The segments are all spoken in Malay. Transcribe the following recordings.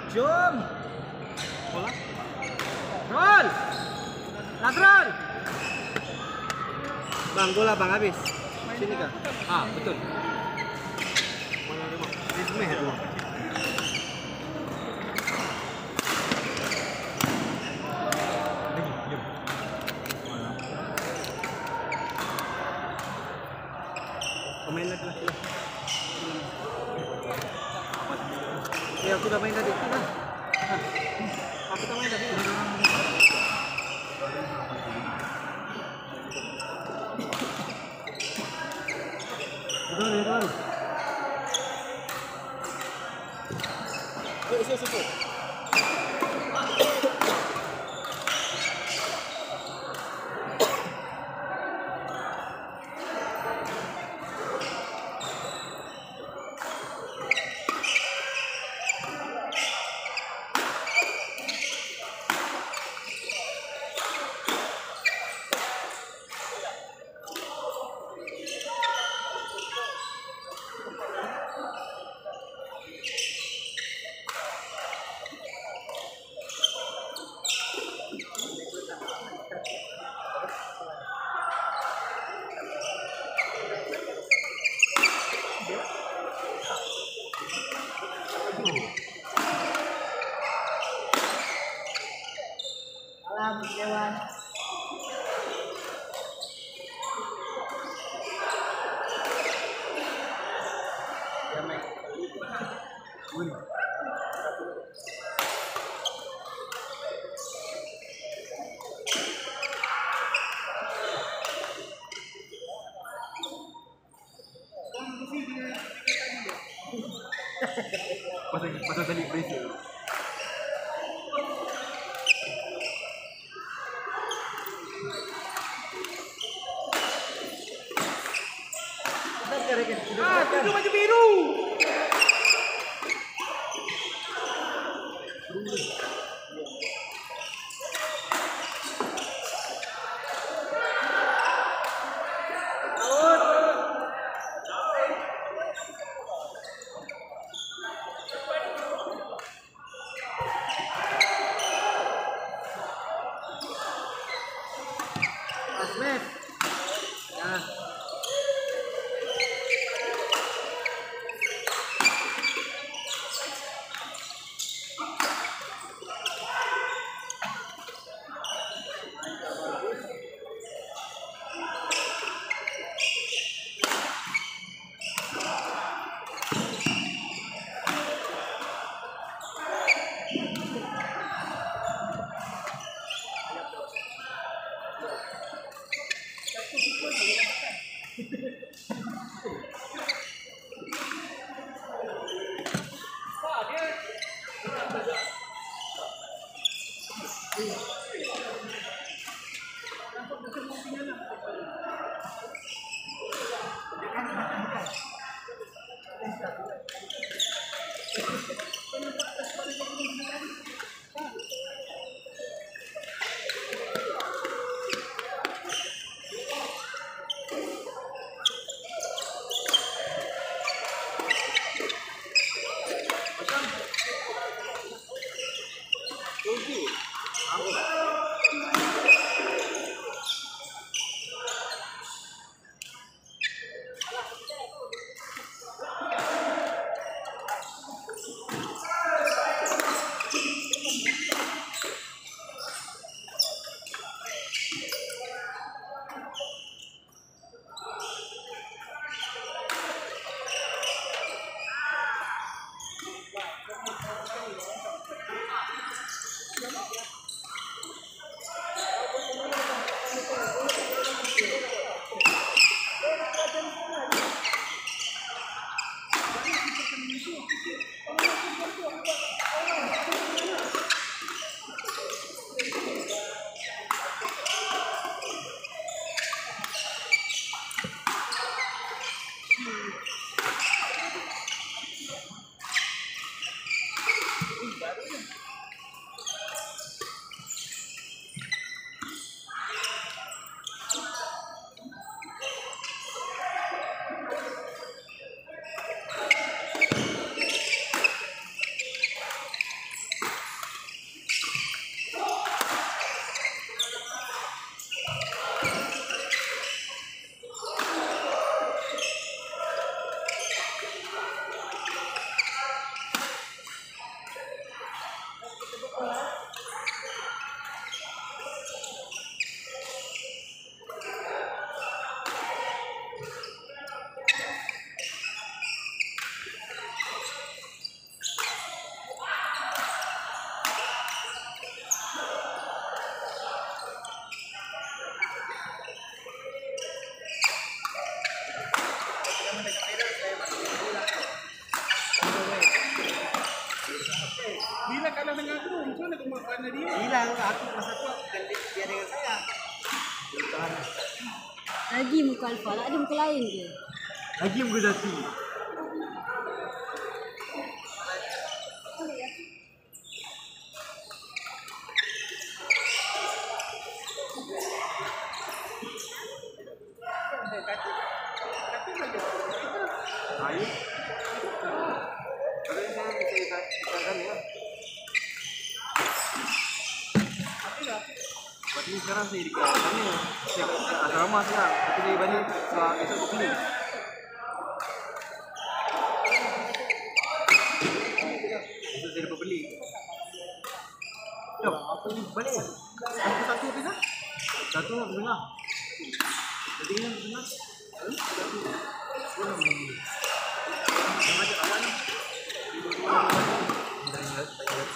Jom. Bola. Roll. Lateral. Bang, bola bang habis. Sini kah? Ah, betul. Mana rumah? Di sini rumah. Main lagi lah. Ya aku dah main tadi. Aku dah main tadi. Betul. Yuk. Alam dewan. Pasal tadi pressure. Itu baju biru. Hilang aku masa tu bukan dia dengan saya. Lagi muka Alfa lah, ada muka lain ke? Lagi muka Zati. Ayo. Kalau ini saya katakan ya. Berarti sekarang saya di sana. Saya asrama sekarang. Tapi dia banyak setelah esok ke sini. Esok saya dapat beli. Jom, apa ni? Balik ya? Satu habis lah? Satu habis tengah. Jadi ni habis tengah. Satu. Yang ada awal ni. Dah ingat.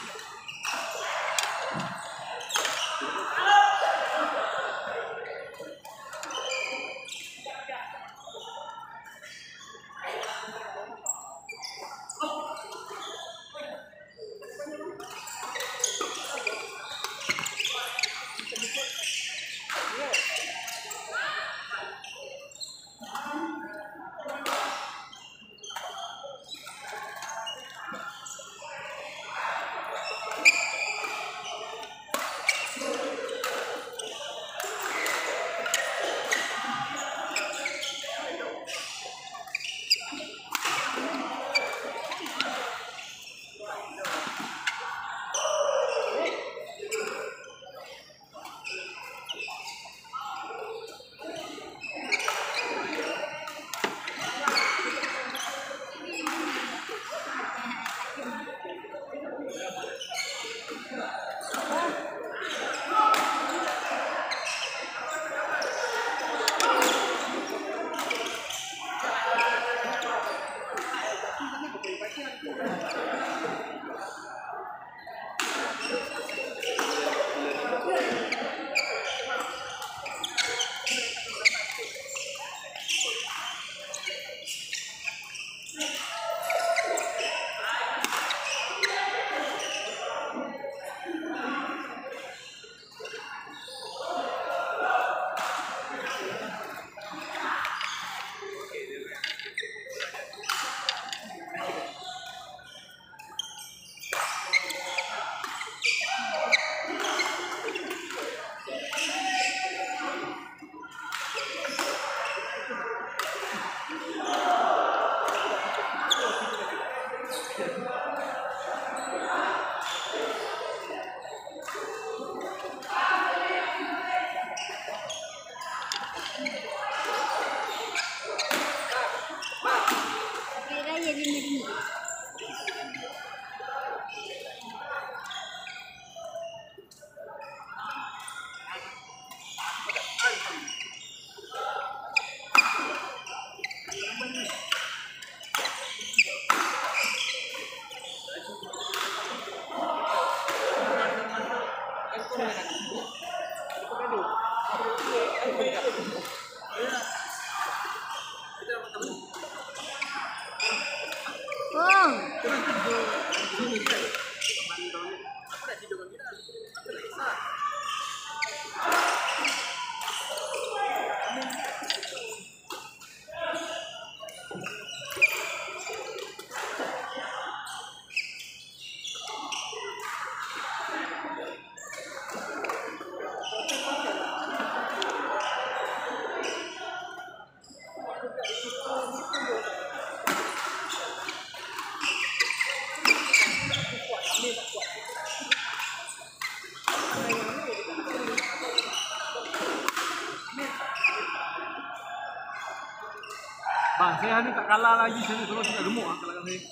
Bang, saya ni tak kalah lagi. Saya terus tak gemuk kalahkan saya.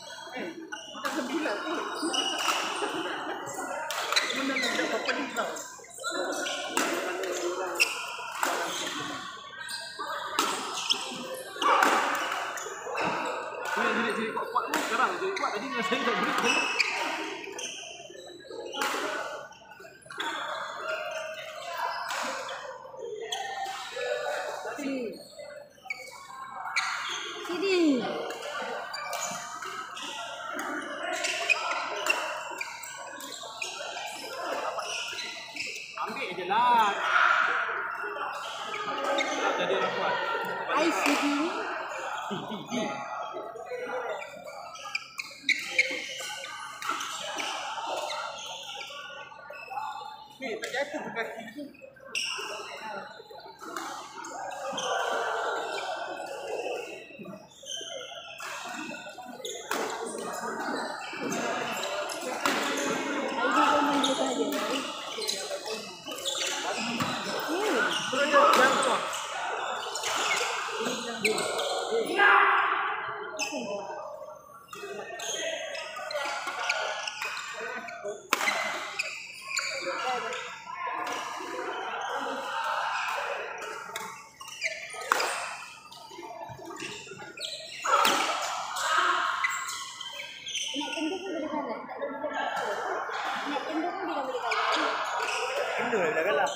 Kita sembilan tu. Menang berapa pening tau. Saya jadi kuat-kuat ni sekarang. Jadi kuat tadi dengan saya tak boleh. lah. Tak jadi orang kuat. ICD ni. Di. Tak jatuh ke kaki tu. Nak kenda pun boleh kalah. Nak kenda pun bila boleh kalah. Kena dah kalah.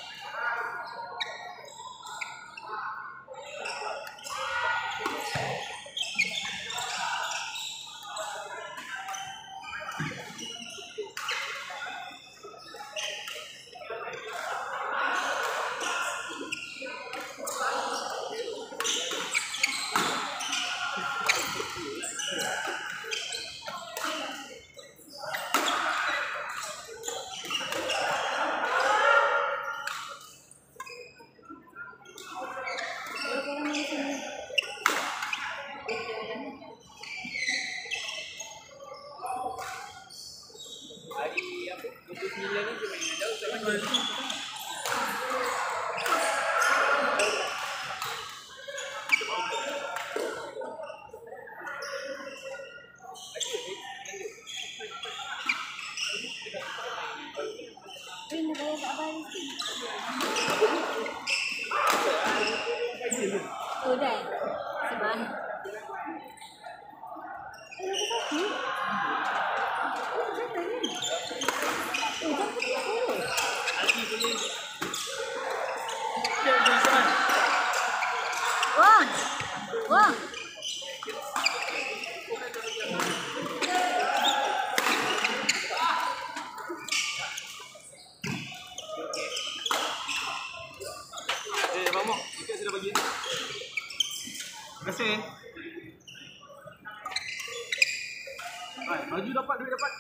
Ini kalau tak baris ni. Oh dah. Sebab. Wah. Wah. Terima kasih. Hai, baju dapat, duit dapat.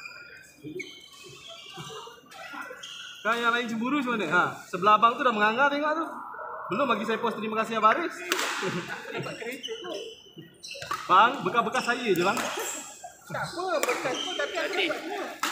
Kan yang lain cemburu macam mana? Ha, sebelah abang tu dah menganggar tengok tu. Belum bagi saya post terima kasih Abang Aris. Bang, bekas-bekas saya je bang. Tak apa, bekas pun tapi aku dapat semua.